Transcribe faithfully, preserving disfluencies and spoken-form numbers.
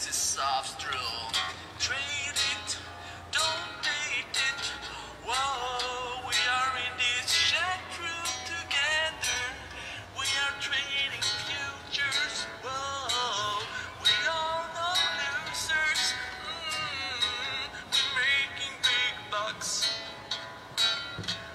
is soft straw. Trade it, don't date it. Whoa, we are in this chat room together. We are trading futures. Whoa, we all know losers. Mm, we're making big bucks.